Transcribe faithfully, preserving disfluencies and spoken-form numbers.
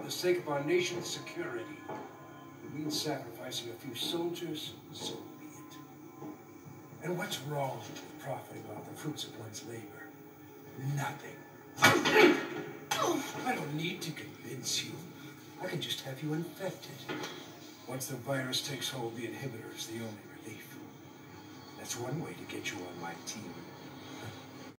the sake of our nation's security. It means sacrificing a few soldiers, so be it. And what's wrong with profiting off the fruits of one's labor? Nothing. I don't need to convince you. I can just have you infected. Once the virus takes hold, the inhibitor is the only relief. That's one way to get you on my team.